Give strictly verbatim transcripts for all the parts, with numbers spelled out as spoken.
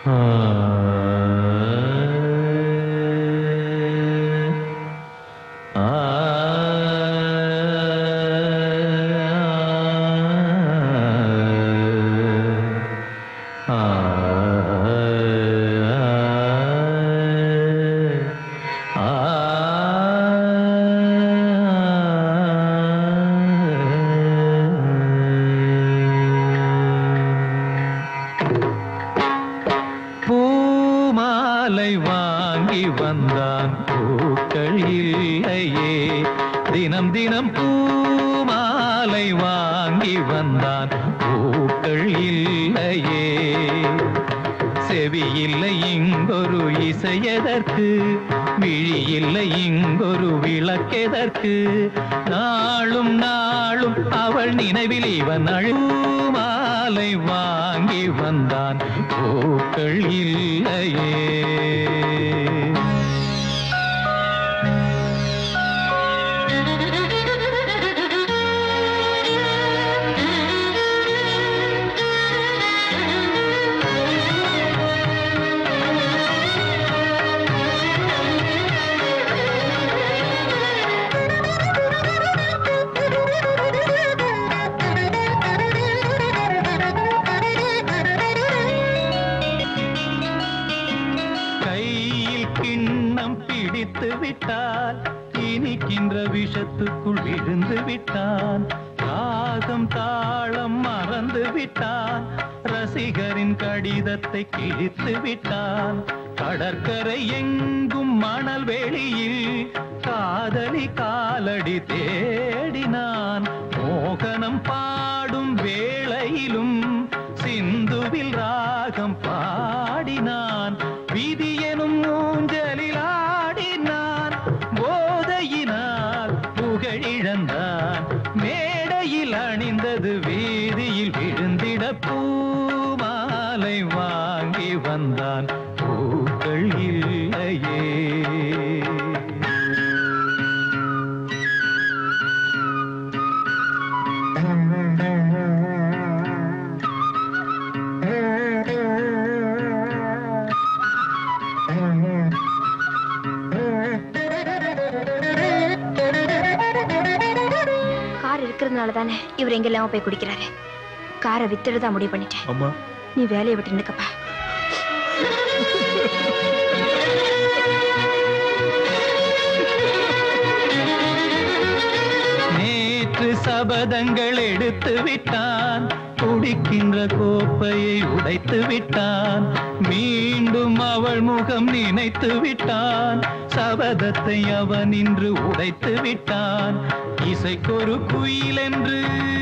நாளும் நாளும் அவள் நினைவில் இவன் அழுமாலை வாங்கி வந்தான் பூக்கள் இல்லையே. விஷத்துக்குள் விழுந்து விட்டான், ராகம் தாளம் மறந்து விட்டான், ரசிகரின் கடிதத்தை கிழித்து விட்டான். கடற்கரை எங்கும் மணல் வெளியில் காதலி காலடி தேடினான். மோகனம் பாடும் வேளையிலும் சிந்துவில் ராகம் பாடினான். விதி எனும் ஊஞ்சலில் ஆடினான், போதையினால் புகழிழந்தான். மேடையில் அணிந்தது வீதியில் விழுந்திட பூமாலை வாங்கி வந்தான் பூக்கள் இல்லையே. தானே இவர் எங்கெல்லாம் போய் குடிக்கிறாரு. காரை வித்துடுதான் முடிவு பண்ணிட்டேன். அம்மா நீ வேலையை விட்டு நிற்கப்பா. நேற்று சபதங்கள் எடுத்து விட்டான், குடிக்கின்ற கோப்பையை உடைத்து விட்டான். மீண்டும் அவள் முகம் நினைத்து விட்டான், சபதத்தை அவன் இன்று உடைத்து விட்டான். இசைக்கொரு குயில் என்று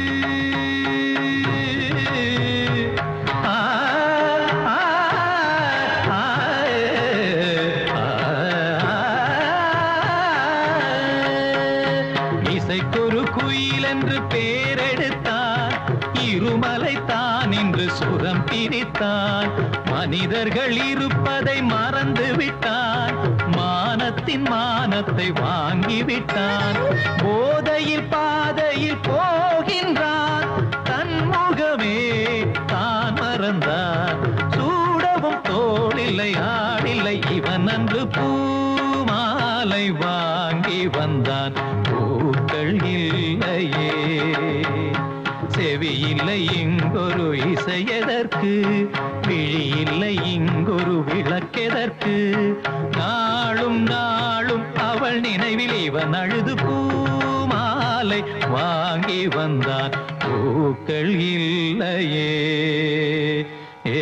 இசைக்கொரு குயில் என்று பேரெடுத்தான், இருமலை தான் என்று சுரம் பிரித்தான். மனிதர்கள் இருப்பதை மறந்து விட்டான், மானத்தின் மானத்தை வாங்கிவிட்டான். போதையில் பாதையில் போகின்றான், தன் முகமே தான் மறந்தான். சூடவும் தோளில்லை ஆடில்லை இவன் அன்று பூமாலை வாங்கி வந்தான் பூக்கள் இல்லையே. செவி இல்லை இங்கொரு இசையதற்கு, விழி இல்லை இங்கொரு விளக்கெதற்கு. நாளும் நாளும் அவள் நினைவில் இவன் அழுது பூமாலை வாங்கி வந்தான் பூக்கள் இல்லையே. ஏ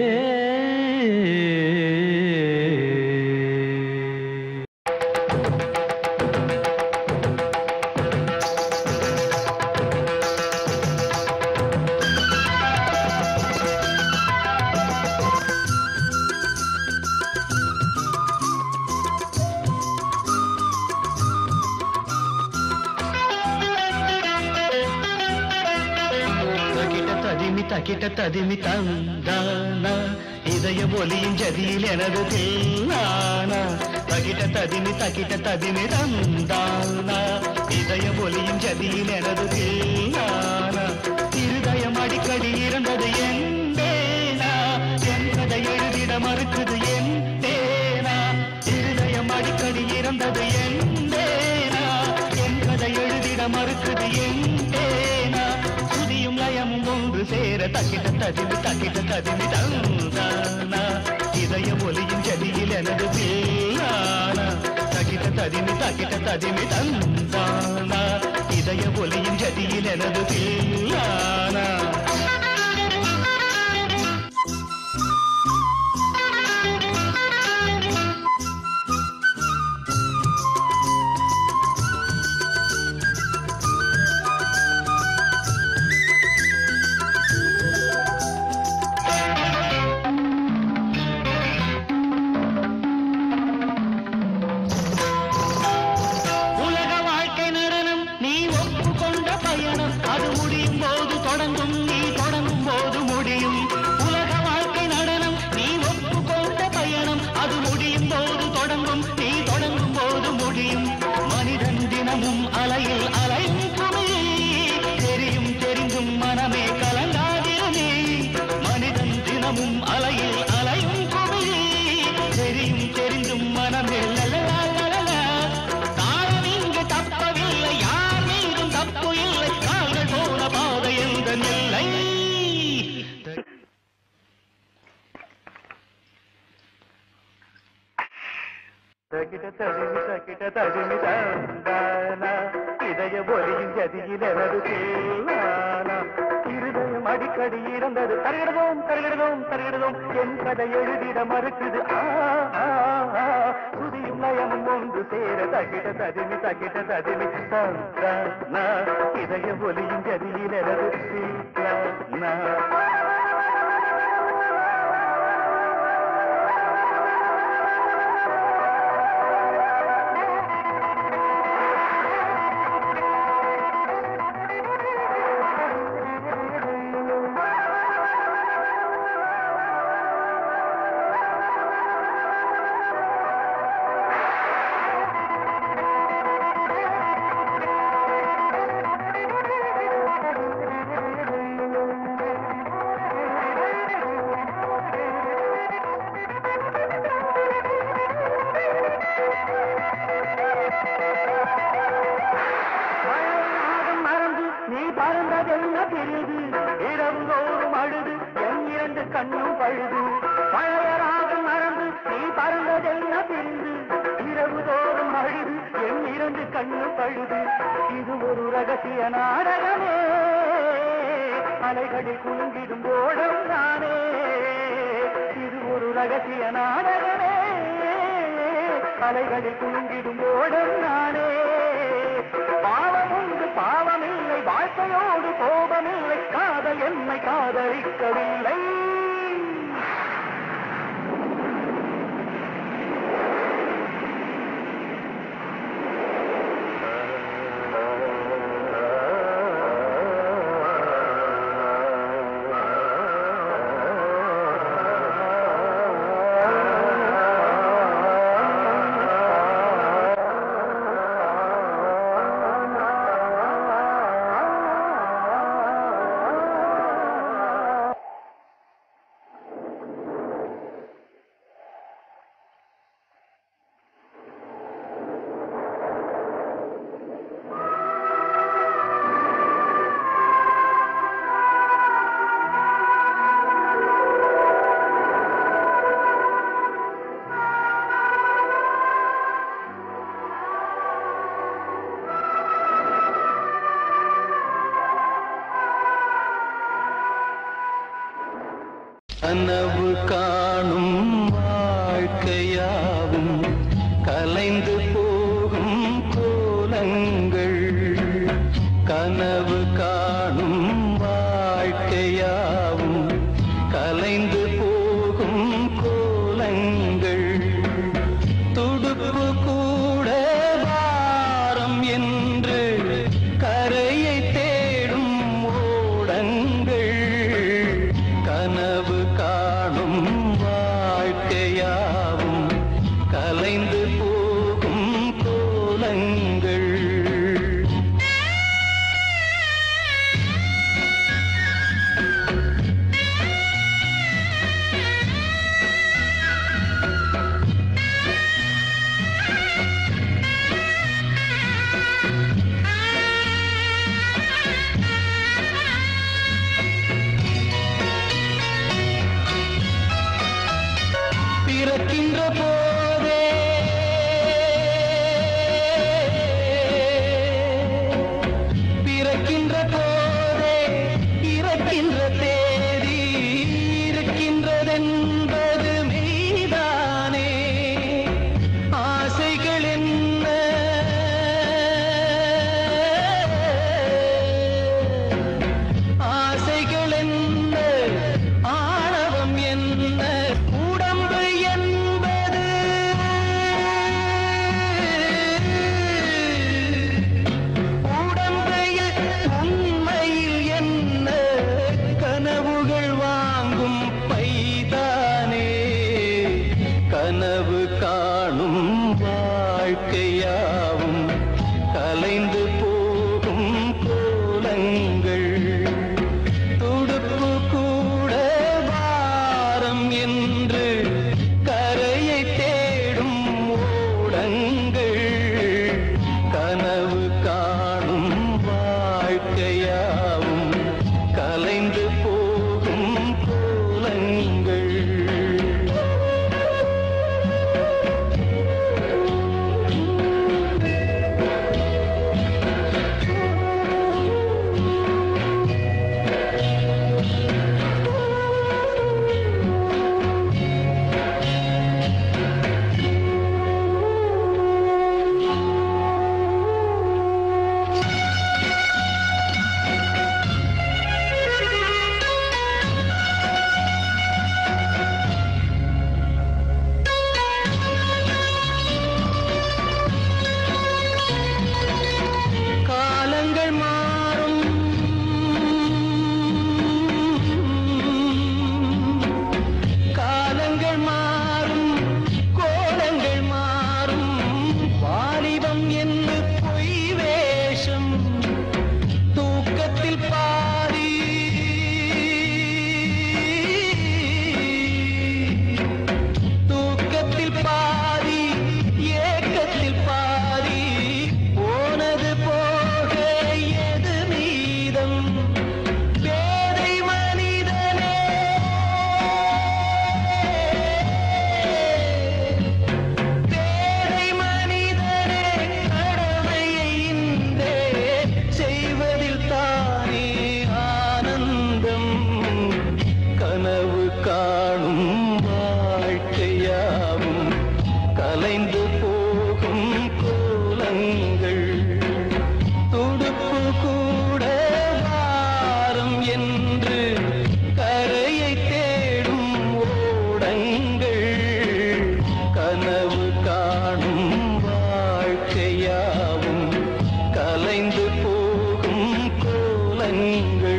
தகிட்ட ததிமி தந்தானா இதய ஒலியின் ஜதியில் எனது தேனானா. தகிட்ட ததிமி தகிட்ட ததிமி தந்தானா இதய ஒலியின் ஜதியில் எனது தேனானா. இருதயம் அடிக்கடி இருந்தது என்பேனா, என்பதை எழுதிட வந்தது என்றேனா என் கதை எழுதிட மறுக்குது என்றேனா சுதியும் லயமும் ஒன்று சேர தக்கிட்ட ததிமி தக்கிட்ட ததிமி தந்தானா இதய ஒலியின் ஜதியில் எனது பேரானா தக்கிட்ட ததிமி தக்கிட்ட ததிமி தந்தானா இதய ஒலியின் ஜதியில் எனது பேரானா இதய ஒலியின் ஜதியில் எனது தேவானா இருதயம் அடிக்கடி இறந்தது தருகிறதோம் தருகிறதோம் தருகிறதோம் என் கதை எழுதிட மறுக்குது சுதியும் நயமும் ஒன்று சேர தகிட ததிமி தகிட ததிமி தந்தானா இதய ஒலியின் ஜதியில் எனது தேவானா அலைகளில் குலுங்கிடும் ஓடம் தானே இது ஒரு ரகசிய நாடகமே அலைகளில் குலுங்கிடும் ஓடம் நானே பாவம் உண்டு பாவமில்லை வாழ்க்கையோடு கோபமில்லை காதல் என்னை காதலிக்கவில்லை கனவு காணும் வாழ்க்கையாவும் கலைந்து போகும் கோலங்கள் கனவு காணும் வாழ்க்கையாவும் கலைந்து போகும் கோலங்கள் துடுப்பு கூட வாரம் என்று கரையை தேடும் ஓடங்கள் கனவு காணும் வாழ்க்கையாவும் கலைந்து போகும் கோலங்கள் பிறக்கின்ற போதே பிறக்கின்ற போதே இறக்கின்ற தேதி இருக்கின்றதென்பது மெய்தானே. ஆசைகள் என்ன ஆசைகள் என்ன ஆணவம் என்ன உடம்பு என்பது உடம்பையில் உண்மையில் என்ன கனவுகள் வாங்கும் பைதானே. கனவு காணும் வாழ்க்கையாவும் கலைந்து போகும் கோலங்கள். துடுப்பு கூட வாரம் என்று கரையை தேடும் ஓடங்கள். கனவு காணும் வாழ்க்கையாவும் கலைந்து போகும் கோலங்கள். காலங்கள் மாறும் காலங்கள் மாறும் கோலங்கள் மாறும். வாலிபம் என்று பொய் வேஷம் தூக்கத்தில் பாதி தூக்கத்தில் பாதி ஏக்கத்தில் பாதி போனது போக எது மீதம். பேதை மனிதனே பேதை மனிதனே கடமையை இன்றே செய்வதில் தானே ஆனந்தம். கனவு காணும் வாழ்க்கையாவும் கலைந்து போகும் கோலங்கள். துடுப்பு கூட வாரம் என்று கரையை தேடும் ஓடங்கள். கனவு காணும் வாழ்க்கையாவும் கலைந்து போகும் கோலங்கள்.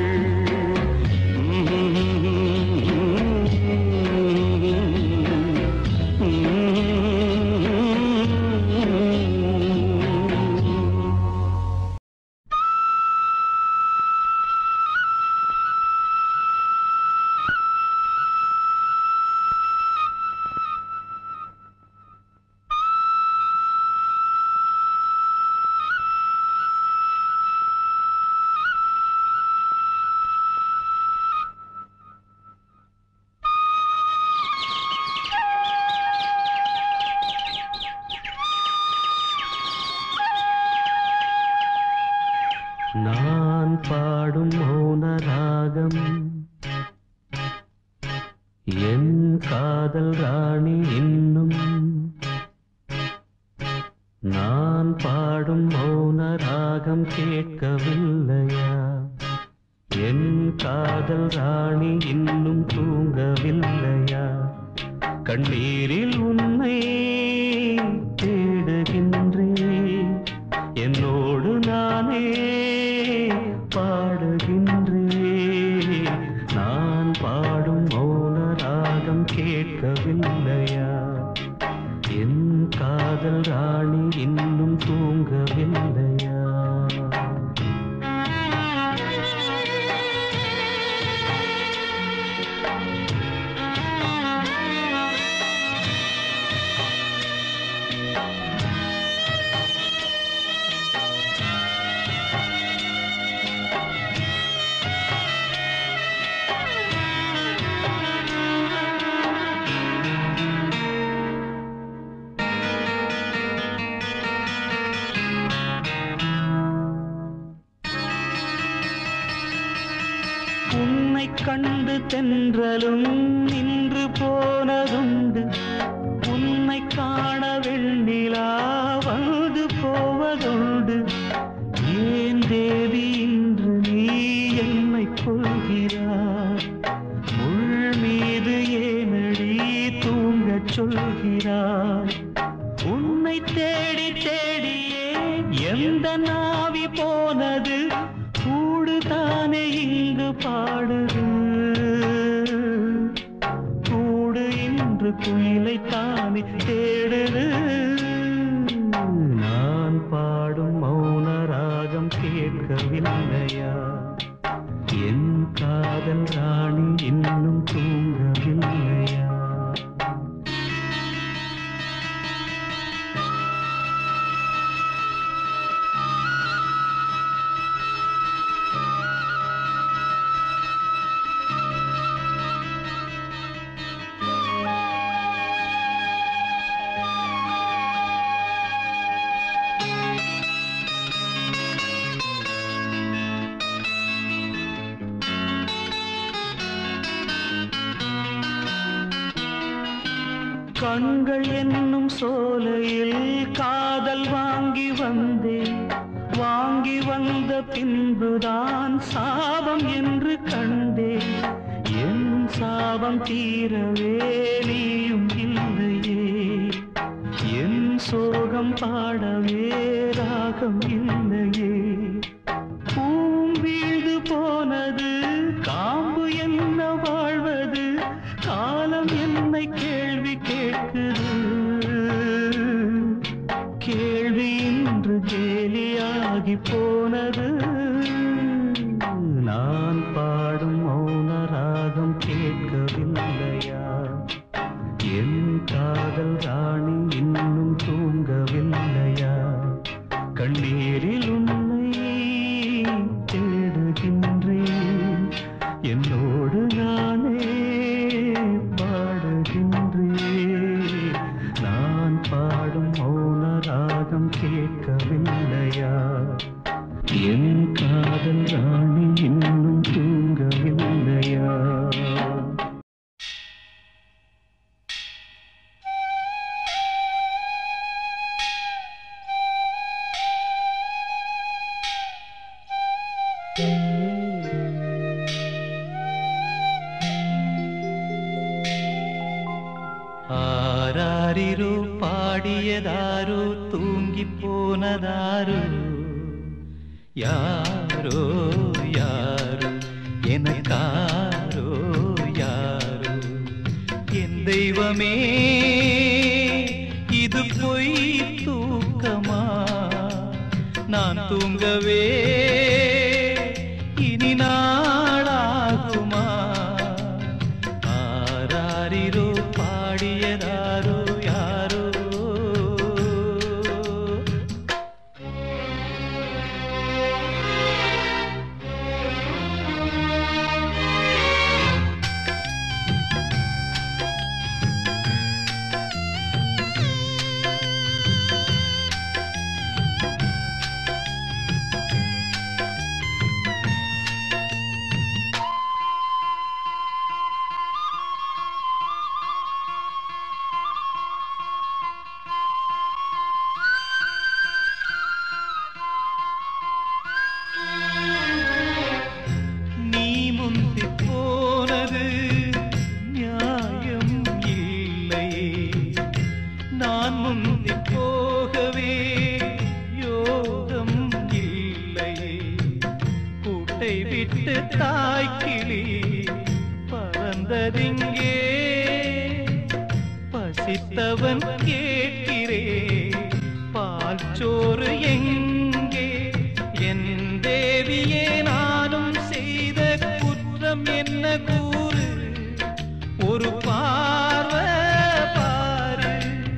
நான் பாடும் மௌன ராகம் என் காதல் ராணி இன்னும். நான் பாடும் மௌன ராகம் கேட்கவில்லையா? என் காதல் ராணி இன்னும் தூங்கவில்லையா? கண்ணீரில் உன்னை தேடுகின்றேன், என்னோடு நானே பாடுகின்றேன். நான் பாடும் மௌன ராகம் கேட்கவில்லையா? என் காதல் ராணி இன்னும் தூங்கவில்லையா? தென்றலும் நின்று போனதுண்டு உன்னை காண வெண்ணிலா வந்து போவதுண்டு ஏன் தேவி இன்று நீ என்னை கொள்கிறாய் முள் மீது ஏனடி தூங்கச் சொல்கிறாய் உன்னை தேடி தேடியே எந்த நாவி போனது கூடுதானே இங்கு பாடுது கூடு இன்று குயிலை தானே தேடுது நான் பாடும் மௌன ராகம் கேட்கவில்லையா என் காதல் ராணி இன்னும் தூங்கவில்லையா கண்கள் என்னும் சோலையில் காதல் வாங்கி வந்தேன் வாங்கி வந்த பின்புதான் சாபம் என்று கண்டேன் என் சாபம் தீரவே நீயும் இல்லையே என் சோகம் பாடவே ராகம் இல்லையே பூம் வீழ்ந்து போனது காம்பு என்ன வாழ்வது காலம் என்னை கேள்வி கேட்குது கேள்வி இன்று கேலியாகி போனது நான் பாடும் மௌன ராகம் கேட்கவில்லையா என் காதல் ராணி இன்னும் தூங்கவில்லையா கண்ணீரில் உன்னை தேடுகின்றேன் என்னோடு நானே பாடுகின்றேன் நான் பாடும் மௌன ராகம் கேட்கவில்லையா என் காதல் ராணி இன்னும் தூங்கவில்லையா ஆராரிரோ பாடியதாரோ தூங்கி போனதாரோ யாரோ யாரோ எனக்காரோ யாரோ என் தெய்வமே இது பொய் தூக்கமா நான் தூங்கவே இனி நாளாகுமா ஆராரிரோ பாடியதாரோ யாரோ பசித்தவன் கேட்கிறே பால் சோறு எங்கே என் தேவியே நானும் செய்த குற்றம் என்ன கூறு ஒரு பார்வை பாரு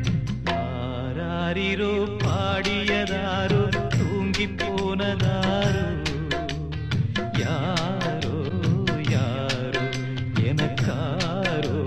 ஆராரிரோ பாடியதாரோ தூங்கி போனதாரோ யாரோ யாரோ எனக்காரோ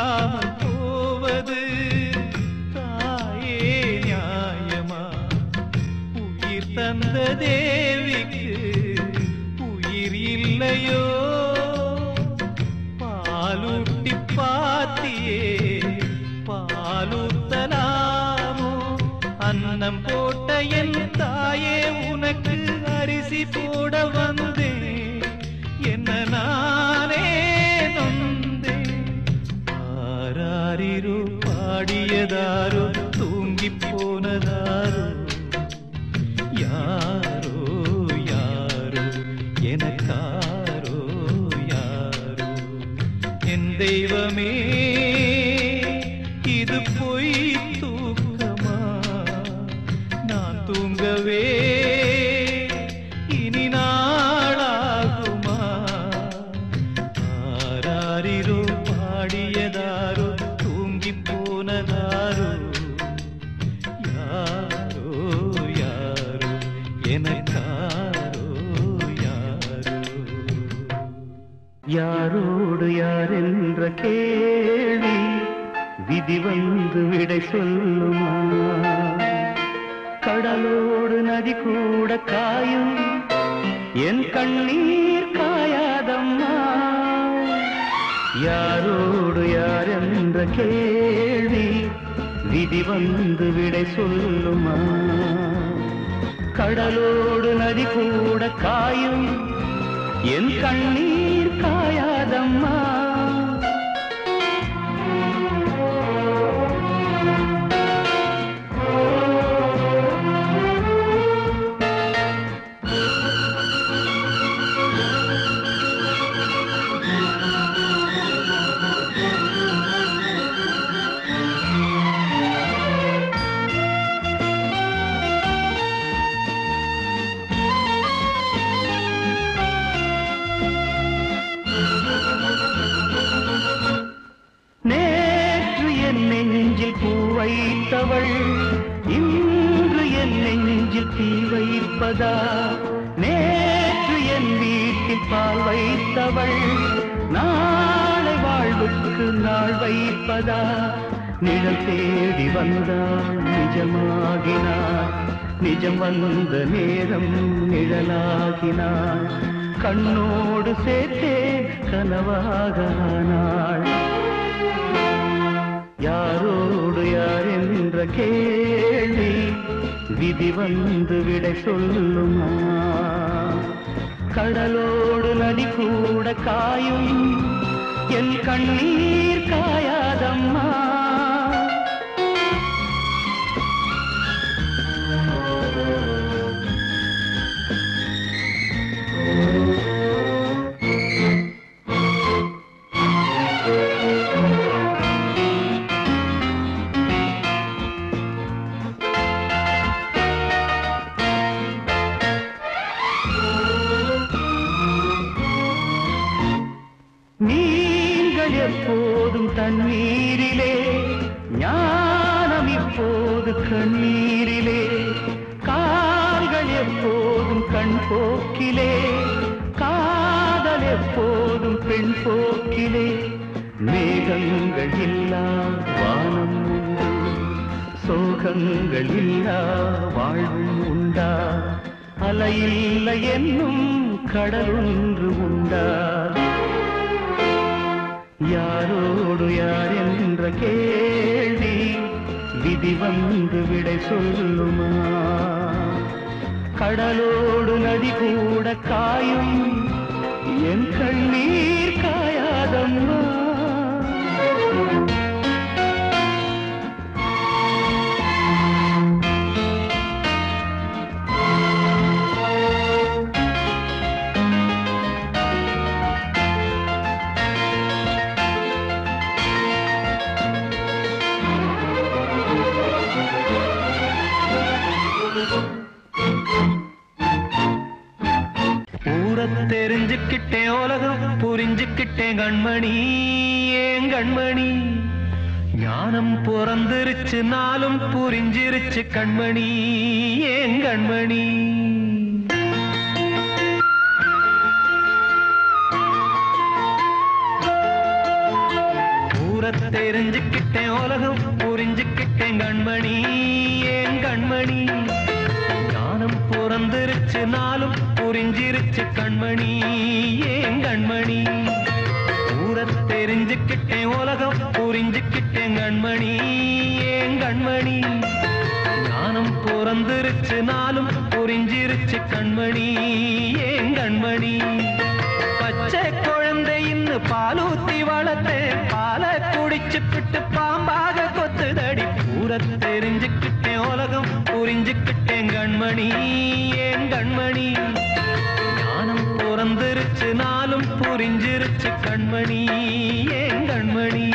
இல்லாமல் போவது தாயே நியாயமா? உயிர் தந்த தேவிக்கு உயிர் இல்லையோ? பாலூட்டி பாத்தியே பாலூத்தலாமோ? அன்னம் போட்ட என் தாயே உனக்கு அரிசி போட வந்தேன், என்ன நானே நொந்தேன். ஆராரிரோ பாடியதாரோ தூங்கி போனதாரோ? யாரோ யாரோ எனக்காரோ யாரோ? என் தெய்வமே இது பொய் தூக்கமா? நான் தூங்கவே இனி நாளாகுமா? ஆராரிரோ பாடியதாரோ தூங்கி போனதாரோ? யாரோ யாரோ எனக்காரோ யாரோ? யாரோடு யார் என்ற கேள்வி விதி வந்து விடை சொல்லுமா? கடலோடு நதி கூட காயும் என் கண்ணீர் காயாதம்மா. யாரோடு யார் என்ற கேள்வி விதி வந்து விடை சொல்லுமா? கடலோடு நதி கூட காயும் என் கண்ணீர் காயாதம்மா. வைத்தவள் இன்று என் நெஞ்சில் தீ வைப்பதா? நேற்று என் வீட்டில் பால் வைத்தவள் நாளை வாழ்வுக்கு நாள் வைப்பதா? நிழல் தேடி வந்தாள் நிஜமாகினாள், நிஜம் வந்த நேரம் நிழலாகினாள். கண்ணோடு சேர்த்தே கனவாகானாள். யாரோடு யார் என்ற கேள்வி விதி வந்து விடை சொல்லுமா? கடலோடு நதி கூட காயும் என் கண்ணீர் காயாதம்மா. நீங்கள் எப்போதும் தண்ணீரிலே, ஞானம் இப்போது கண்ணீரிலே. கால்கள் எப்போதும் கண் போக்கிலே, காதல் எப்போதும் பெண் போக்கிலே. மேகங்கள் இல்லா வானம் உண்டு, சோகங்கள் இல்லா வாழ்வும் உண்டா? அலையில்லை என்னும் கடலொன்று உண்டா? யாரோடு யார் என்ற கேள்வி விதி வந்து விடை சொல்லுமா? கடலோடு நதி கூட காயும் என் கண்ணீர் காயாதம்மா. தெரிஞ்சுக்கிட்டேன் உலகம் புரிஞ்சுக்கிட்டேன் கண்மணி, ஏன் கண்மணி? ஞானம் பிறந்திருச்சு நாளும் புரிஞ்சிருச்சு கண்மணி, ஏன் கண்மணி? ஊர ஊரை தெரிஞ்சுக்கிட்டேன் உலகம் புரிஞ்சுக்கிட்டேன் கண்மணி ஏன் கண்மணி ஞானம் பிறந்திருச்சு நாளும் புரிஞ்சிருச்சு கண்மணி ஏன் கண்மணி ஊரை தெரிஞ்சுக்கிட்டேன் உலகம் புரிஞ்சுக்கிட்டேன் கண்மணி ஏன் கண்மணி ஞானம் பிறந்திருச்சு நாளும் புரிஞ்சிருச்சு கண்மணி ஏன் கண்மணி பச்சை குழந்தை இன்னும் பாலூத்தி வளர்த்தேன் பாலை குடிச்சு பிட்டு பாம்பாக கொத்துதடி ஊரை தெரிஞ்சுக்கிட்டேன் உலகம் புரிஞ்சுக்கிட்டேன் கண்மணி ஏன் கண்மணி ஞானம் பிறந்திருச்சு நாளும் புரிஞ்சிருச்சு கண்மணி ஏன் கண்மணி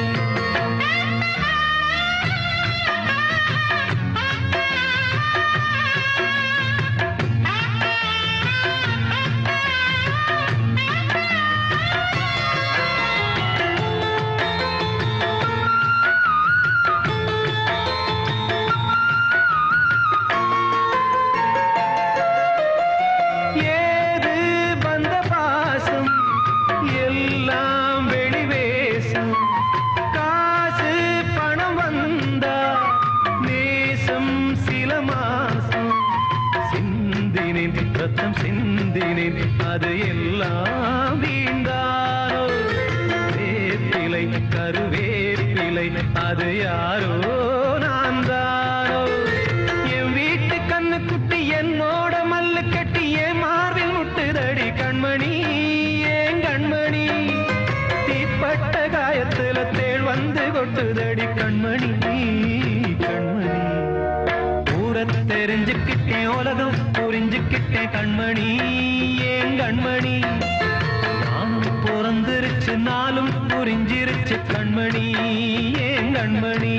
அது எல்லாம் வீண்டாரோ வேப்பிலை கருவேப்பிலை அது யாரோ நான் தானோ என் வீட்டு கண்ணு குட்டி என்னோட மல்லு கட்டி என் மார்பில் முட்டுதடி கண்மணி ஏன் கண்மணி தீப்பட்ட காயத்துல தேள் வந்து கொட்டுதடி கண்மணி கண்மணி ஊரை தெரிஞ்சுக்கிட்டேன் உலகம் புரிஞ்சுக்கிட்டேன் கண்மணி ஏன் கண்மணி நானும் பிறந்திருச்சு நாளும் புரிஞ்சிருச்சு கண்மணி ஏன் கண்மணி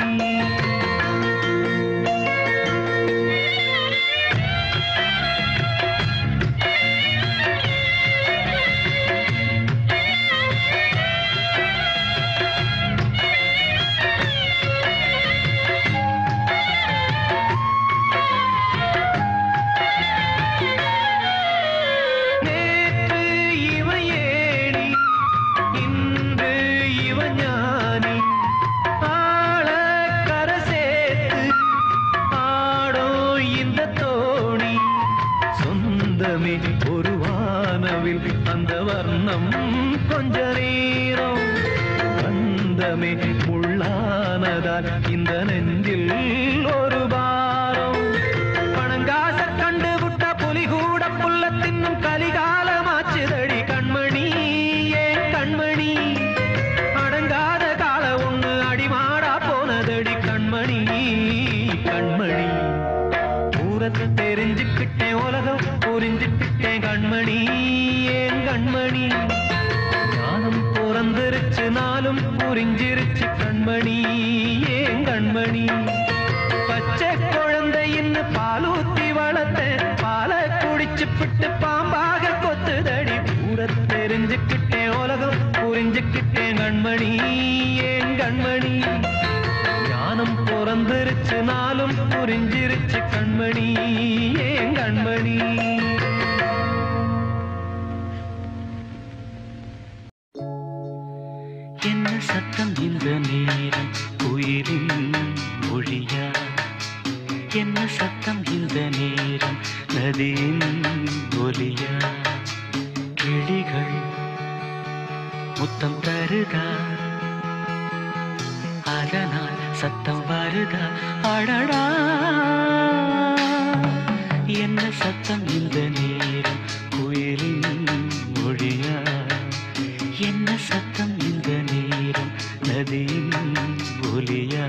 ஒரு வானவில் அந்த வர்ணம் கொஞ்ச நேரம் வந்தமே உள்ளானதால் இந்த நெஞ்சில் ஒரு பாரம் பணங்காச கண்டு விட்ட புலி கூட புல்ல தின்னும் கலிகாலமாச்சுதடி கண்மணி ஏன் கண்மணி அடங்காத கால ஒண்ணு அடிமாடா போனதடி கண்மணி கண்மணி ஊரத்தை தெரிஞ்சுக்கிட்டேன் உலகம் புரிஞ்சுக்கிட்டேன் கண்மணி ஏன் கண்மணி ஞானம் பிறந்திருச்சு நாளும் புரிஞ்சிருச்சு கண்மணி ஏன் கண்மணி பச்சை குழந்தை இன்னும் பாலூத்தி வளர்த்தேன் பாலை குடிச்சு பிட்டு பாம்பாக கொத்துதடி ஊரை தெரிஞ்சுக்கிட்டேன் உலகம் புரிஞ்சுக்கிட்டேன் கண்மணி ஏன் கண்மணி ஞானம் பிறந்திருச்சு நாளும் புரிஞ்சிருச்சு கண்மணி ஏன் கண்மணி என்ன சத்தம் இந்த நேரம் உயிரின் மொழியா என்ன சத்தம் இந்த நேரம் நதியின் ஒலியா கிளிகள் முத்தம் தருதா அதனால் சத்தம் வருதா அடடா என்ன சத்தம் இந்த நேரம் குயிலின் மொழியா என்ன சத்தம் இந்த நேரம் நதியின் ஒலியா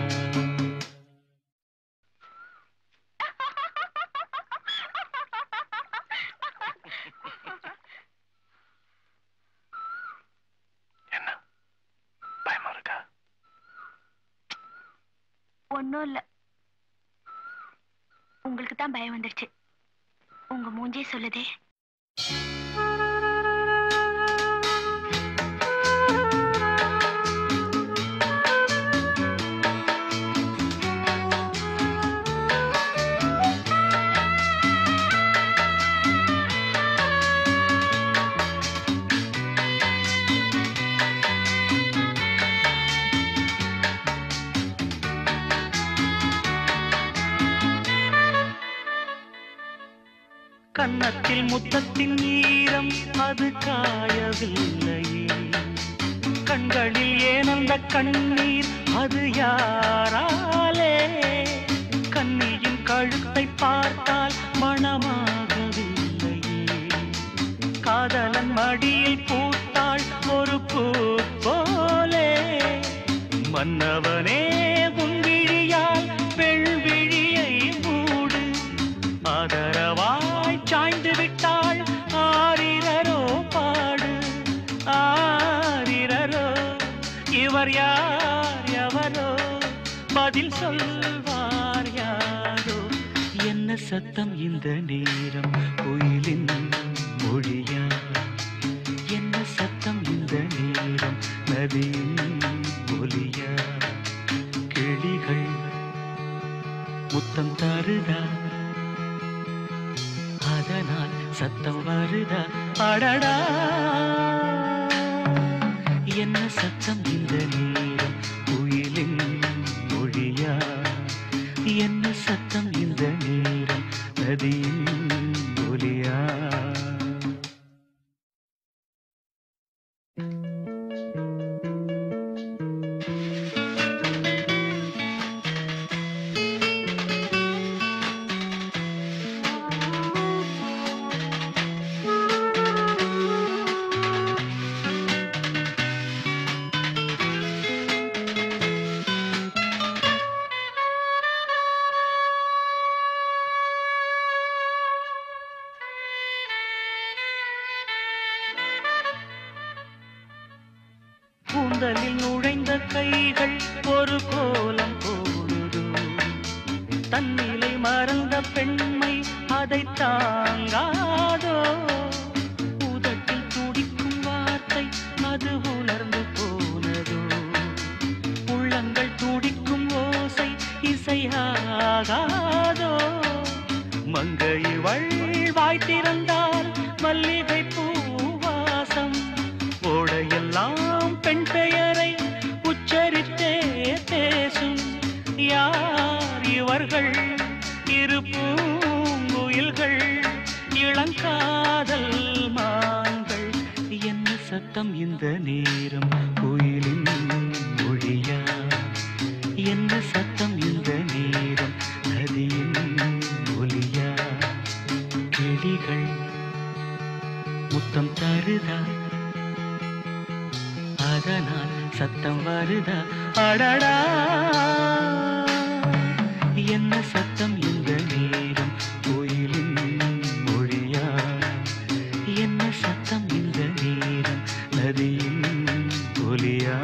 என்ன பயமா இருக்கா? ஒன்னும் இல்ல. உங்களுக்கு தான் பயம் வந்துருச்சு. உங்க மூஞ்சே சொல்லுதே. கன்னத்தில் முத்தத்தின் ஈரம் அது காயவில்லையே, கண்களில் ஏனந்த கண்ணீர் அது யாராலே, கண்ணியின் கழுத்தை பார்த்தால் மணமாகவில்லையே, காதலன் மடியில் பூத்தாள் ஒரு பூ போலே, மன்னவனே உன் விழியால் வெள்விழியை மூடு, ஆதரவாய் சாய்ந்து விட்டாள் ஆரிரரோ பாடு, ஆரிரரோ இவர் யார் எவரோ பதில் சொல்வார் யாரோ, என்ன சத்தம் இந்த நேரம் குயிலின் மொழியா, என்ன சத்தம் இந்த நேரம் நதியின் ஒலியா, கிளிகள் முத்தம் தருதா அதனால் சத்தம் வருதா, அடடா என்ன சத்தம் இந்த நேரம் குயிலின் மொழியா, என்ன சத்தம் இந்த நேரம் நதியின் ஒலியா. கூந்தலில் நுழைந்த கைகள் ஒரு கோலம் போடுதோ, தன்னிலை மறந்த பெண்மை அதை தாங்காதோ, உதட்டில் துடிக்கும் வார்த்தை அது உலர்ந்து போனதோ, உள்ளங்கள் துடிக்கும் ஓசை இசையாகாதோ, மங்கை வாய் திறந்தால் மல்லிகை பூவாசம், ஓடையெல்லாம் பெண் பெயரை உச்சரித்தே பேசும், யார் இவர்கள் இரு பூங்குயில்கள் இளங்காதல் மான்கள், என்ன சத்தம் இந்த நேரம் குயிலின் மொழியா, என்ன சத்தம் இந்த நேரம் நதியின் ஒலியா, கிளிகள் முத்தம் தருதா அதனால் சத்தம் வருதா, அடடா என்ன சத்தம் இந்த நேரம் கோயிலின் மொழியா, என்ன சத்தம் இந்த நேரம் நதியின் ஒலியா.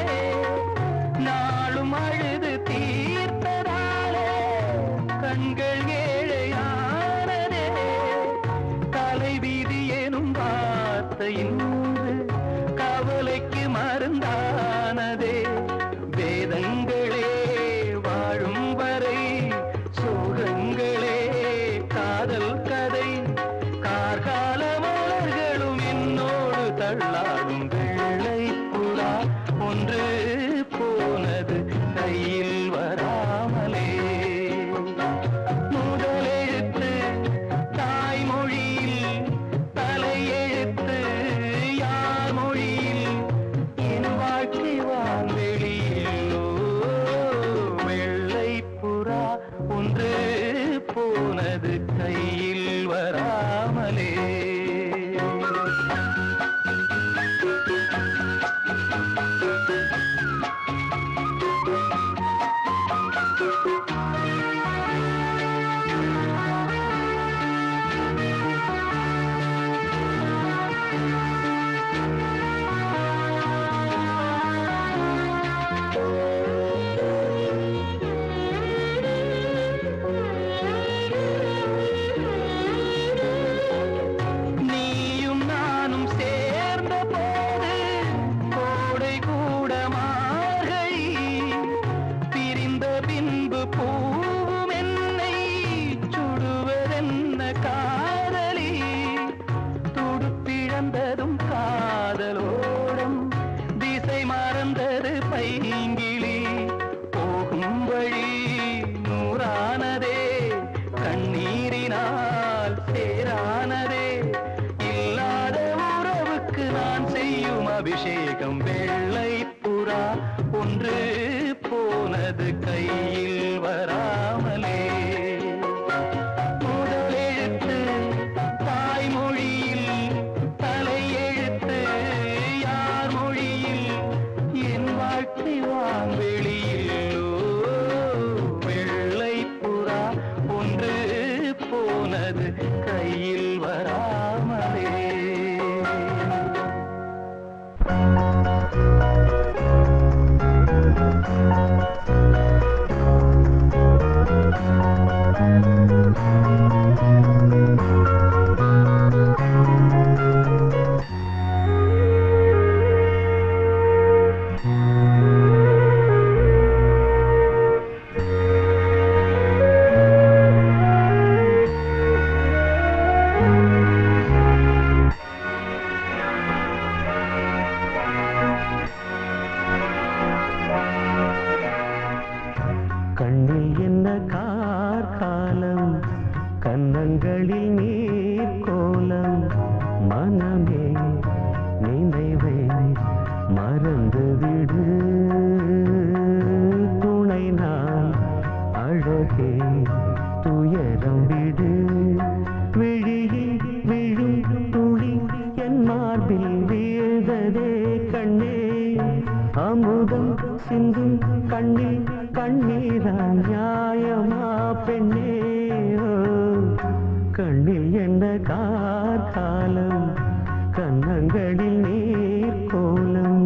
கண்கள் மேகம் வெள்ளை புறா ஒன்று போனது கையில் வராமலே. முதலெழுத்து தாய்மொழியில், தலையெழுத்து யார் மொழியில், என் வாழ்க்கை வான்வெளியில். வெள்ளை புறா ஒன்று போனது கையில் வராமலே. கண்ணில் என்ன கார்காலம், கன்னங்களில் நீர் கோலம், மனமே நினைவை மறந்து விடு. துணை நான் அழகே துயரம் விடு. விழியில் விழும் துளி என் மார்பில் வீழ்ந்ததே கண்ணே. அமுதம் சிந்தும் கண்ணில் கண்ணீரா நியாயமா பெண்ணே. கண்ணில் என்ன கார்காலம், கன்னங்களில் நீர் கோலம்.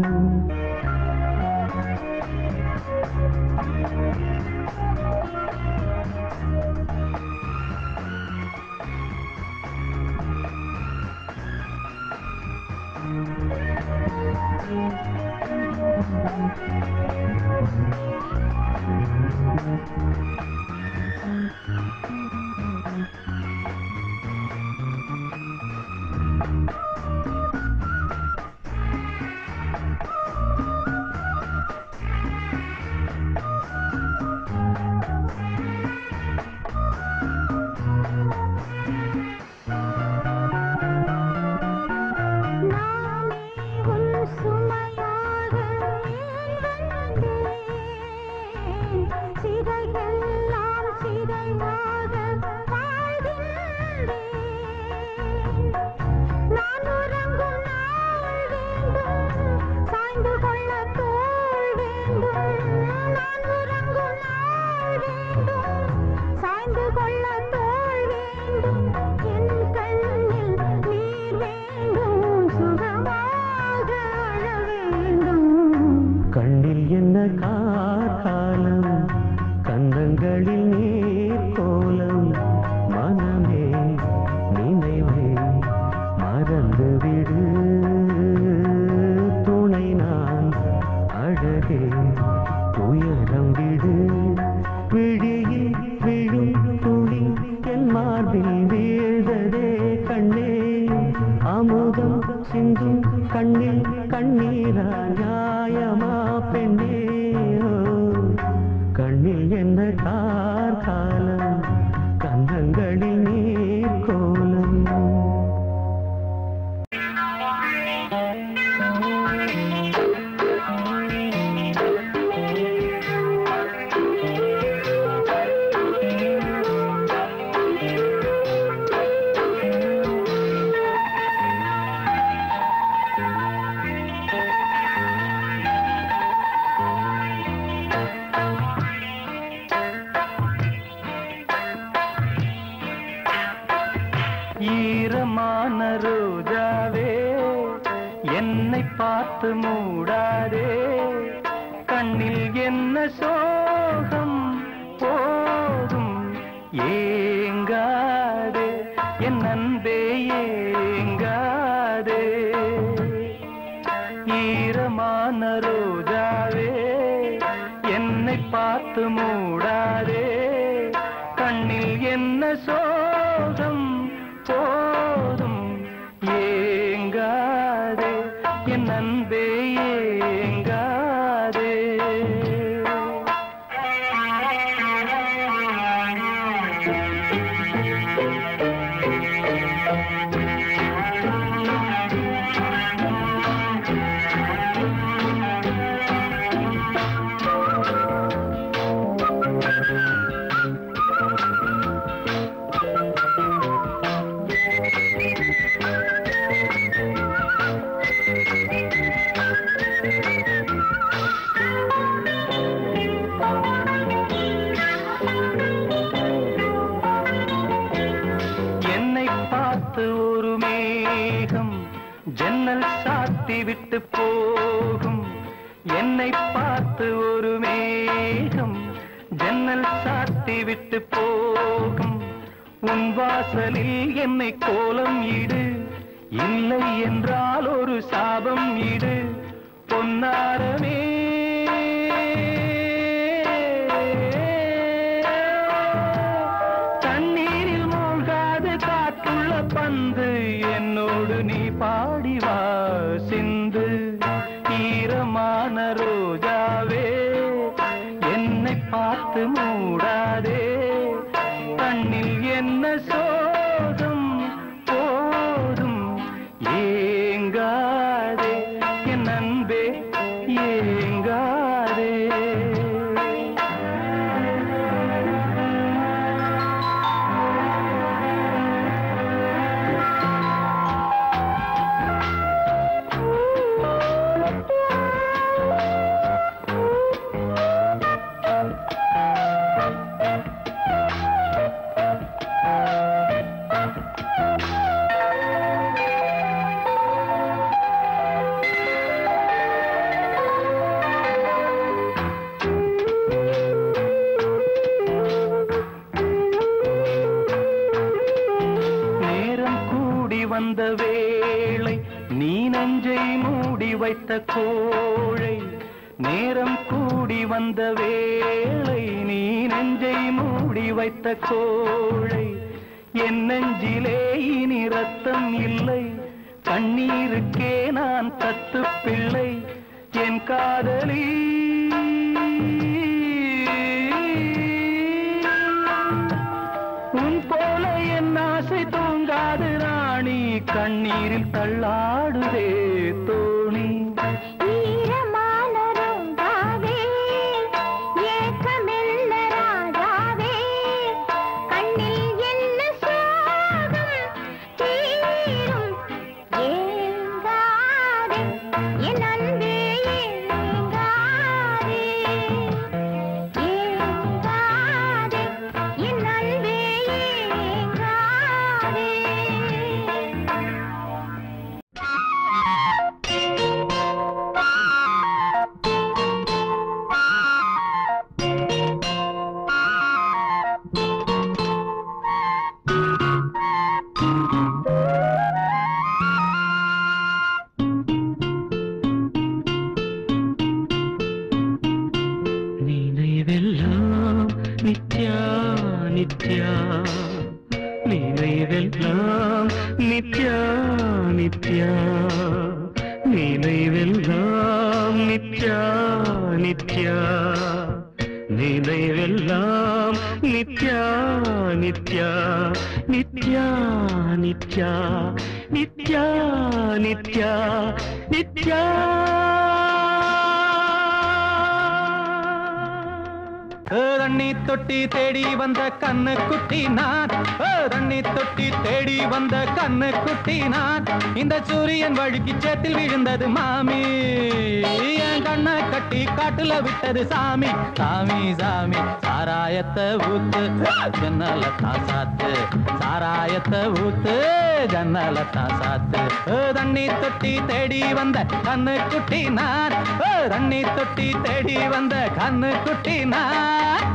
கண்ணில் என்ன கார்காலம், கன்னங்களில் நீர் கோலம், மனமே நினைவை மறந்து விடு. துணை நான் அழகே துயரம் விடு. விழியில் விழும் துளி என் மார்பில் வீழ்ந்ததே கண்ணே. அமுதம் சிந்தும் கண்ணில் கண்ணீரா நியாயமா பெண்ணே. கண்ணில் என்ன கார்காலம், கன்னங்களில் நீர் கோலம். ஈரமான ரோஜாவே என்னை பார்த்து மூடாதே. கண்ணில் என்ன சோகம் போதும் ஏங்காதே. என் அன்பே ஏங்காதே. ஈரமான ரோஜாவே என்னை பார்த்து மூடாதே. கண்ணில் என்ன சோகம் போதும் ஏங்காதே. என் அன்பே ஏங்காதே. போகும் என்னை பார்த்து ஒரு மேகம் ஜன்னல் சாத்தி விட்டு போகும் உன் வாசலில் என்னை கோலம் இடு இல்லை என்றால் ஒரு சாபம் இடு பொன்னாரமே தண்ணீரில் மூழ்காது காற்றுள்ள பந்து என்னோடு நீ பாடி வா சிந்து ஈரமான ரோஜாவே என்னை பார்த்து மூடாதே கண்ணில் என்ன சோகம் போதும் ஏங்காதே என் அன்பே ஏங்காதே வந்த வேளை நீ நெஞ்சை மூடி வைத்த கோழை நேரம் கூடி வந்த வேளை நீ நெஞ்சை மூடி வைத்த கோழை என் நெஞ்சிலே இனி ரத்தம் இல்லை கண்ணீருக்கே நான் தத்து பிள்ளை என் காதலி உன் போல என் ஆசை தூங்காது ராணி கண்ணீரில் தள்ளாடுதே தோணி ஈரமான ரோஜாவே ஏக்கமெல்ல ராஜாவே கண்ணில் என்ன சோகம் தீரும் ஏங்காதே என் அன்பே ஏங்காதே ஏங்காதே என் அன்பே ஏங்காதே நினைவெல்லாம் நித்யா நித்யா நினைவெல்லாம் நித்யா நித்யா நினைவெல்லாம் நித்யா நித்யா நினைவெல்லாம் நித்யா நித்யா நித்யா நித்யா நித்யா நித்யா நித்யா தண்ணி தொட்டி தேடி வந்த கண்ணு குட்டி நான் தண்ணி தொட்டி தேடி வந்த கண்ணு குட்டி நான் இந்த சூரியன் வழுக்கி சேத்தில் விழுந்தது மாமி என் கண்ணை கட்டி காட்டுல விட்டது சாமி சாமி சாமி சாராயத்தை ஊத்து ஜன்னல தாசாத்து சாராயத்தை ஊத்து ஜன்னல தாசாத்து தண்ணி தொட்டி தேடி வந்த கண்ணு குட்டி நான் தண்ணி தொட்டி தேடி வந்த கண்ணு குட்டி நான்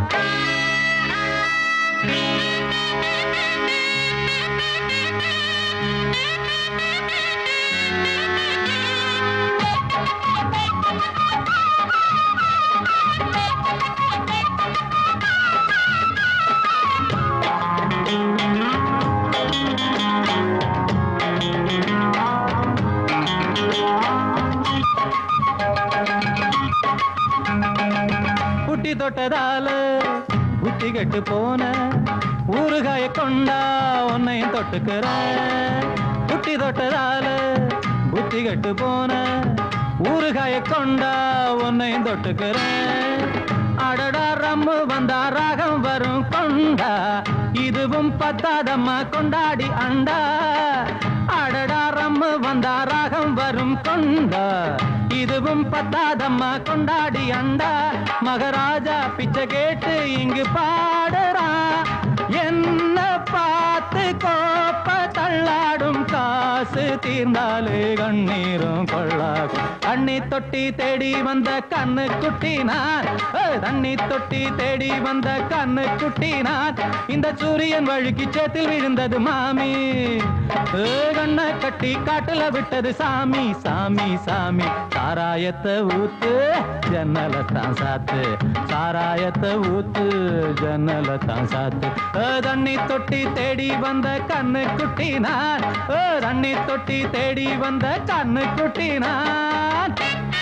புட்டி தொட்டதால புத்தி கெட்டு போன ஊறுகாய கொண்டா உன்னையும் தொட்டுக்கிற புட்டி தொட்டதால புத்தி கெட்டு போன ஊறுகாய கொண்டா உன்னையும் தொட்டுக்கிற அடடா ரம்மு வந்தா ராகம் வரும் கொண்டா இதுவும் பத்தாதம்மா கொண்டாடி அண்டா அடடா ரம்மு வந்தா ராகம் வரும் கொண்டா இதுவும் பத்தாதம்மா கொண்டாடி அண்டா மகாராஜா பிச்சை கேட்டு இங்கு பாடுறா என்ன பார்த்து கோப்ப தள்ளாடும் காசு காசு தீர்ந்தாலே கண்ணீரும் கொள்ளாகும். தண்ணி தொட்டி தேடி வந்த கண்ணு குட்டினார், தண்ணி தொட்டி தேடி வந்த கண்ணு குட்டினார். இந்த சூரியன் வழுக்கி சேத்தில் விழுந்தது மாமி, கண்ணை கட்டி காட்டுல விட்டது சாமி. சாமி சாமி சாராயத்தை ஊத்து ஜன்னலத்தான் சாத்து, சாராயத்தை ஊத்து ஜன்னலத்தான் சாத்து. தண்ணி தொட்டி தேடி வந்த கண்ணு குட்டினார், தண்ணி தொட்டி தேடி வந்த கண்ணு குட்டினார்.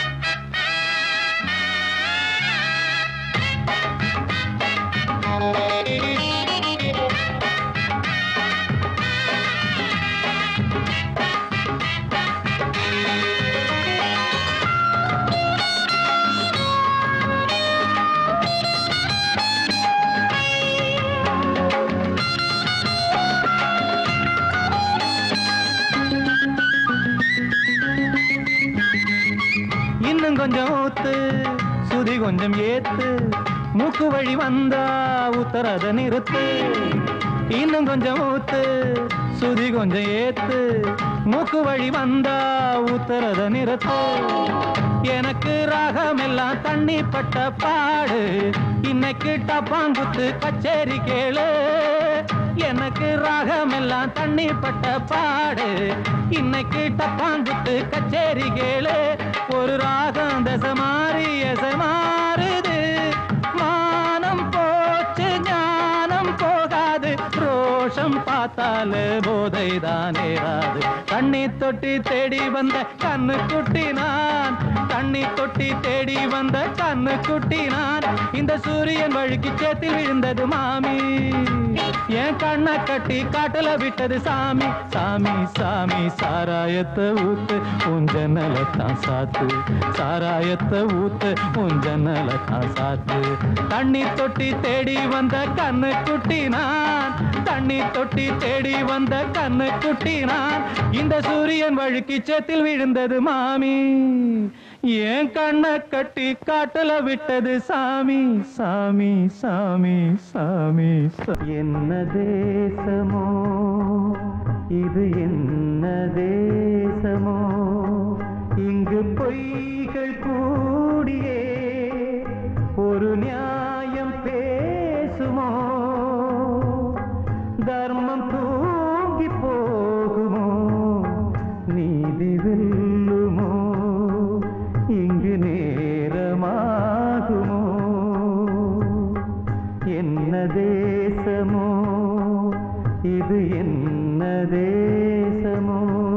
இன்னும் கொஞ்சம் ஊத்து சுதி கொஞ்சம் ஏத்து, மூக்கு வழி வந்தா உத்தரத நிறுத்து. இன்னும் கொஞ்சம் ஊத்து சுதி கொஞ்சம் ஏத்து, மூக்கு வழி வந்தா உத்தரத நிறுத்து. எனக்கு ராகம் எல்லாம் தண்ணி பட்ட பாடு, இன்னைக்கு டப்பாங்குத்து கச்சேரி கேளு. எனக்கு ராகம் எல்லாம் தண்ணி பட்ட பாடு, இன்னைக்கு டப்பாங்குத்து கச்சேரி கேளு. ஒரு ராகம் தசை மாறி எசை மாறுது, மானம் போச்சு ஞானம் போகாது, ரோஷம் பார்த்தால போதை தானே ராது. தண்ணி தொட்டி தேடி வந்த கண்ணு குட்டினான், தண்ணி தொட்டி தேடி வந்த கண்ணு குட்டினான். இந்த சூரியன் வழுக்கி சேத்தில் விழுந்தது மாமி, என் கண்ணை கட்டி காட்டுல விட்டது சாமி. சாமி சாமி சாராயத்தை ஊத்து உன் ஜன்னலத்தான் சாத்து, சாராயத்தை ஊத்து உன் ஜன்னலத்தான் சாத்து. தண்ணி தொட்டி தேடி வந்த கண்ணு குட்டினான், தண்ணி தொட்டி தேடி வந்த கண்ணு குட்டினான். இந்த சூரியன் வழுக்கி சேத்தில் விழுந்தது மாமி, என் கண்ணை கட்டி காட்டுல விட்டது சாமி. சாமி சாமி சாமி. என்ன தேசமோ இது, என்ன தேசமோ, இங்கு பொய்கள் கூடியே ஒரு நியாயம் பேசுமோ, தர்மம் தூங்கி போகுமோ, நீதி வெல்லுமோ, இங்கு நேரமாகுமோ. என்ன தேசமோ இது, என்ன தேசமோ.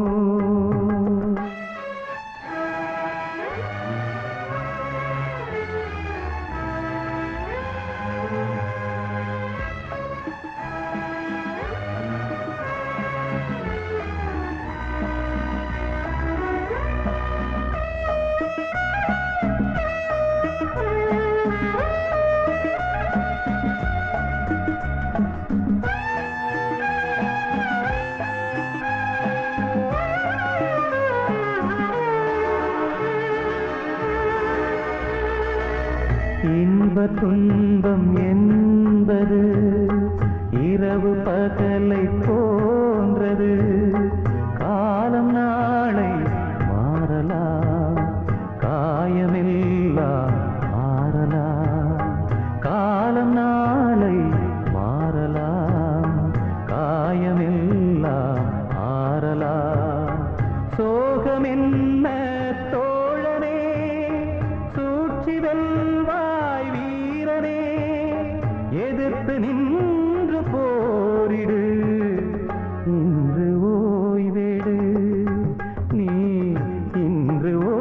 இன்ப துன்பம் என்பது இரவு பகலை போன்றது, காலம் நாளை மாறலாம், காயமெல்லாம் மாறலாம். காலம் நாளை மாறலாம், காயமெல்லாம் மாறலாம். சோகம் என்ன தோழனே, சூழ்ச்சி வெல்வாய் வீரனே, எதிர்த்து நின்று போரிடு, இன்று ஓய்வேடு நீ, இன்று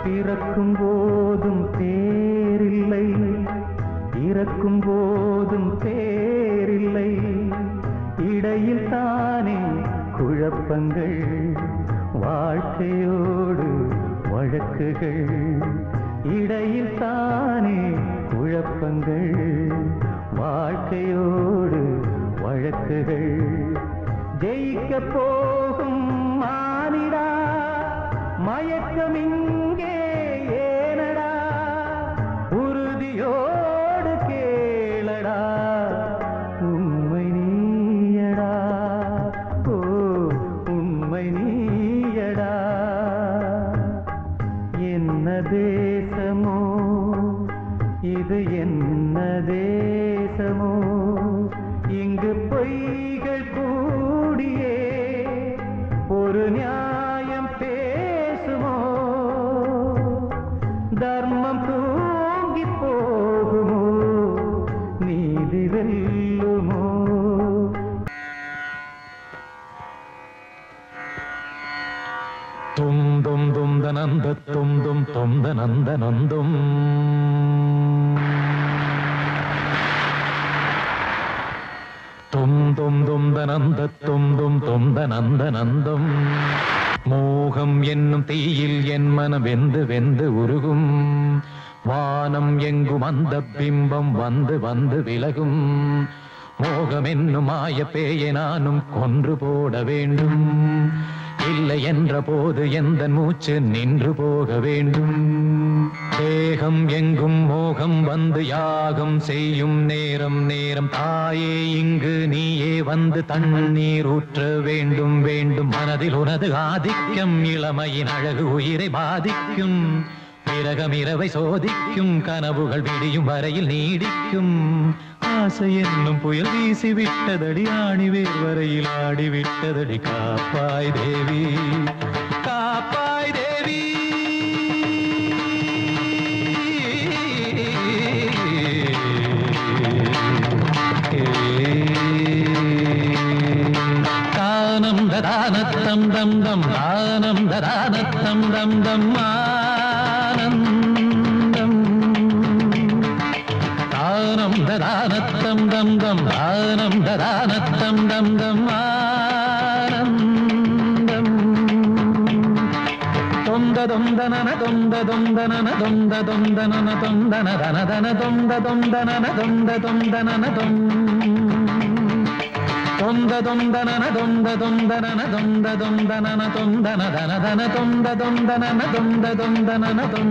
பிறக்கும் போதும் பேரில்லை, இறக்கும் போதும் பேரில்லை, இடையில் தானே குழப்பங்கள், வாழ்க்கையோடு வழக்குகள், இடையில் தானே குழப்பங்கள், வாழ்க்கையோடு வழக்குகள். ஜெயிக்க போகும் மானிடா, மயக்கம் இங்கே ஏனடா, உறுதியோடு கேளடா, உண்மை நீயடா, ஓ உண்மை நீயடா. என்ன தேசமோ இது, என்ன தேசமோ, இங்கு பொய்கள் கூடியே ஒரு நியாயம் பேசுமோ, தர்மம் தூங்கி போகுமோ, நீதி வெல்லுமோ. தும் தும் தும் தனந்த தும் தும் தும் தனந்த நந்தும் தும் தும் தும் தனந்த தும் தும் தும் தனந்த நந்தம். மோகம் என்னும் தீயில் என் மனம் வெந்து வெந்து உருகும், வானம் எங்கும் அந்த பிம்பம் வந்து வந்து விலகும். மோகம் என்னும் மாய பேயை நானும் கொன்று போட வேண்டும், இல்லை என்ற போது எந்த மூச்சு நின்று போக வேண்டும். தேகம் எங்கும் மோகம் வந்து யாகம் செய்யும் நேரம் நேரம், தாயே இங்கு நீயே வந்து தண்ணீர் ஊற்ற வேண்டும் வேண்டும். மனதில் உனது ஆதிக்கம் இளமையின் அழகு உயிரை பாதிக்கும், பிறகம் இரவை சோதிக்கும், கனவுகள் விடியும் வரையில் நீடிக்கும். ஆசை என்னும் புயல் வீசி விட்டதடி, ஆணி வேர் வரையில் ஆடி விட்டதடி. காப்பாய் தேவி, காப்பாய் தேவி. தானம் ததானத்தம் தம் தம், தானம் ததானத்தம் தம் தம். ஆனந்தம் தானம் ததானத்தம் தம் தம், தானம் ததானத்தம் தம் தம். ஆனந்தம் தொந்த தொந்தனன தொந்த தொந்தனன தொந்த தொந்தனன தொந்தன தன தன தொந்த தொந்தனன தொந்த தொந்தனன தொம் தொந்த தொந்தனன தொந்த தொந்தனன தொந்த தொந்தனன தொந்தன தன தன தொந்த தொந்தனன தொந்த தொந்தனன தொம்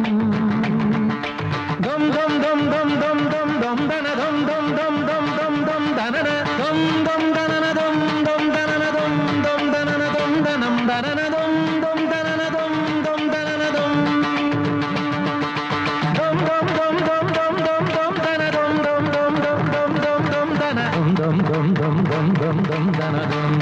தொம் தொம் தொம் தொம் தொம் தொம் தொம் தன தொம் தொம் தொம் தொம் தொம் தொம் தனன தொம் தொம் தனன தொம் தொம் தனன தொம் தொம் தனன தொம் தனம் தனன தொம் தொம் தனன தொம் தொம் தனன தொம் தொம் தொம் தொம் தொம் தொம் தொம் தொம் தன தொம் தொம் தொம் தொம் தொம் தொம் தொம் தன தொம் தொம் தொம் தொம் தொம் தொம் தொம் தன தொம்.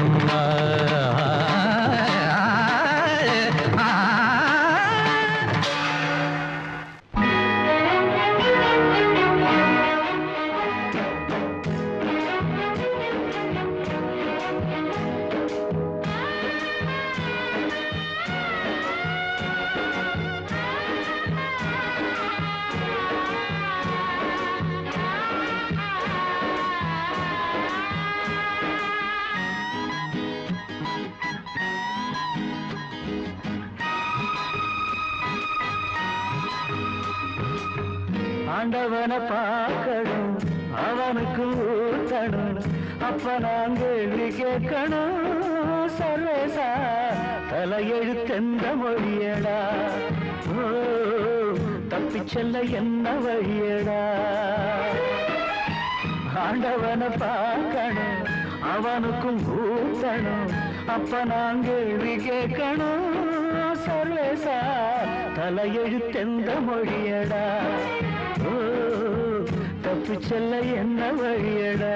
ஆண்டவனை பார்க்கணும், அவனுக்கு ஊத்தணும், அப்ப நான் கேள்வி கேட்கணும். சர்வேசா தலையெழுத்தெந்த மொழியடா, ஓ தப்பிச் செல்ல என்ன வழியடா. ஆண்டவனை பார்க்கணும், அவனுக்கும் ஊத்தணும், அப்ப நான் கேள்வி கேட்கணும். சர்வேசா தலையெழுத்தெந்த மொழியடா, ஓ தப்பிச் செல்ல என்ன வழியடா.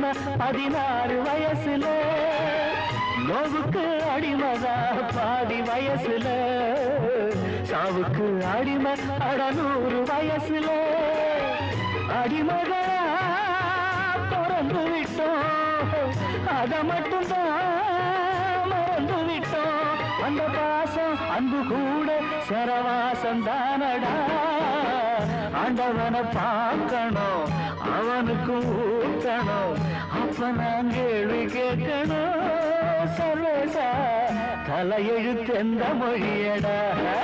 பதினாறு வயசுல நோவுக்கு அடிமதா பாதி வயசுல சாவுக்கு அடிமை அடநூறு வயசுல அடிமதா பிறந்து விட்டோம் அத மட்டும்தான் மறந்து விட்டோம் அந்த பாசம் அன்பு கூட சரவாசம் தானடா ஆண்டவனை பார்க்கணும் அவனுக்கு ஊக்கணும் அப்ப நான் கேள்வி கேட்கணும் சர்வேசா தலையெழுத்து எந்த மொழியடா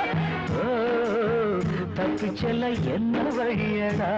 தப்பி செல்ல என்ன வழியடா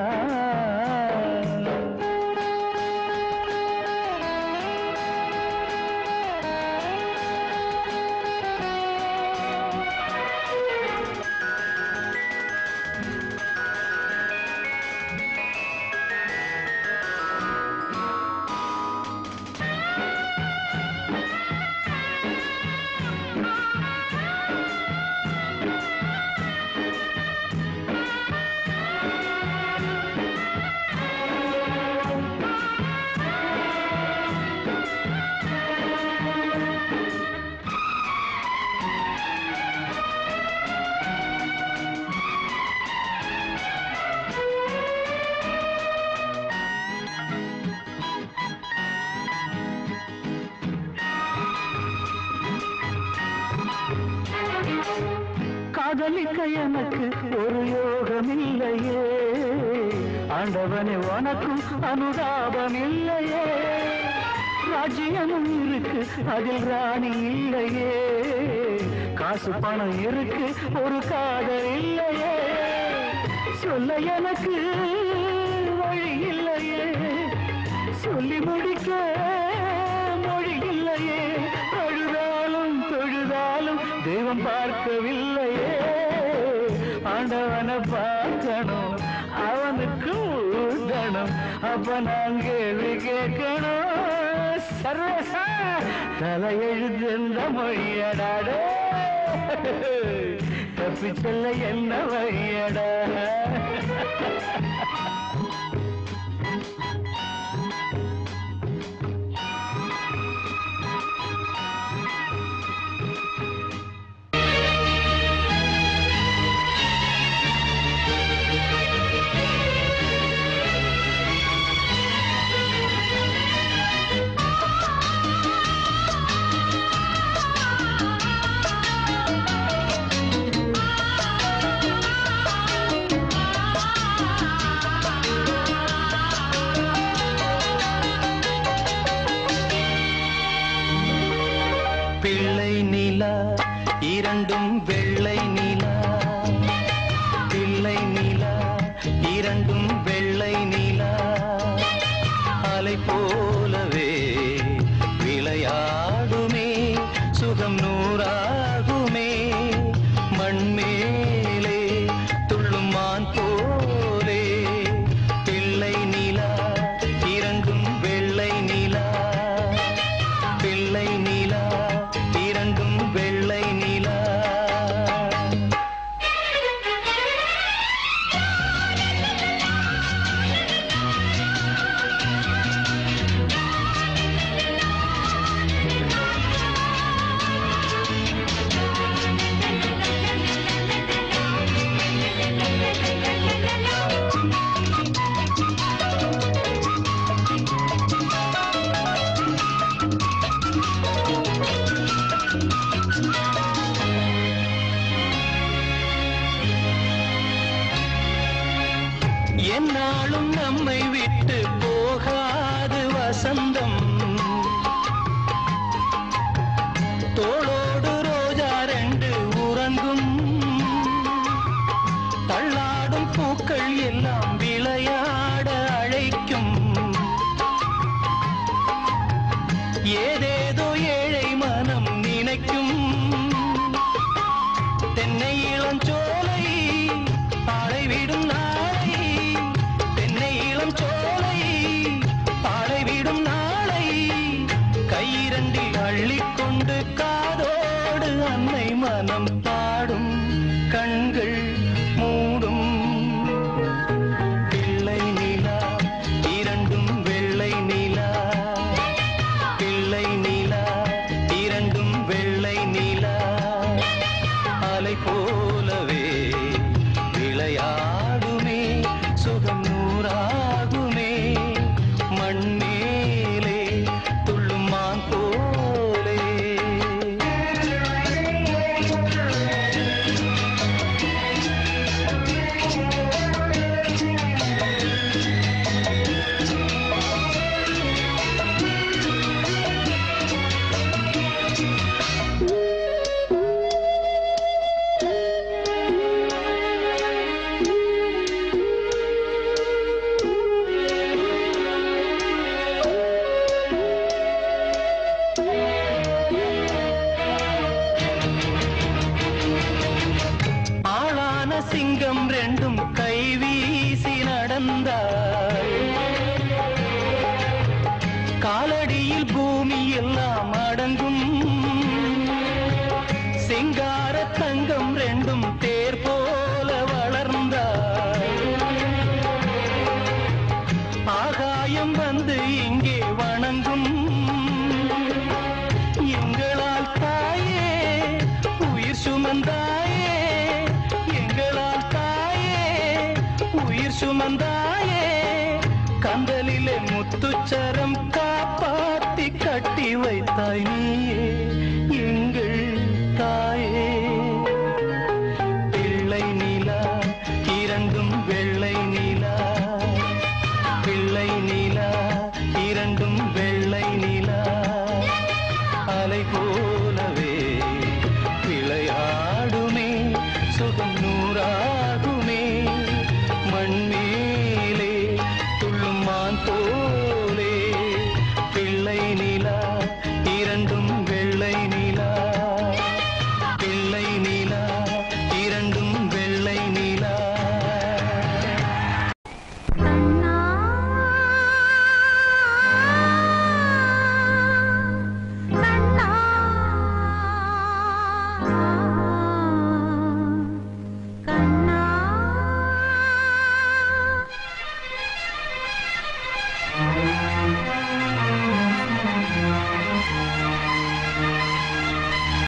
காதலிக்க எனக்கு ஒரு யோகம் இல்லையே ஆண்டவனே உனக்கும் அனுதாபம் இல்லையே ராஜ்யமும் இருக்கு அதில் ராணி இல்லையே காசு பணம் இருக்கு ஒரு காதல் இல்லையே சொல்ல எனக்கு வழி இல்லையே சொல்லி முடிக்க மொழி இல்லையே அழுதாலும் தொழுதாலும் தெய்வம் பார்க்கவில்லையே ஆண்டவனை பார்க்கணும் அவனுக்கு ஊதணும் அப்ப நான் கேள்வி கேட்கணும் சர்வசா தலையெழுத்து எந்த மொழியடாடே தப்பி செல்ல என்ன வழியடா இரண்டும் வெள்ளை நிலா பிள்ளை நிலா இரண்டும் வெள்ளை நிலா அலை போலவே விளையாடுமே சுகம் நூறாகுமே மண்மேலே துள்ளும் மான் போலே பிள்ளை நிலா இரண்டும் வெள்ளை நிலா பிள்ளை நிலா இரண்டும் வெள்ளை நிலா என்னாலும் நம்மை விட்டு போகாது வசந்தம் தோளோடு ரோஜா ரெண்டு உறங்கும் தள்ளாடும் பூக்கள் எல்லாம் விளையாட அழைக்கும் ஏதேதோ ஏழை மனம் நினைக்கும் தென்னை இளஞ்சோலை பாடைவிடும் நாளை தென்னை இளஞ்சோலை பாடைவிடும் நாளை கையிரண்டில் அள்ளிக்கொண்டு காதோடு அன்னை மனம் பாடும் கண்கள் மூடும் பிள்ளை நிலா இரண்டும் வெள்ளை நிலா சுமந்தாயே எங்களால் தாயே உயிர் சுமந்தாயே கந்தலிலே முத்துச்சரம்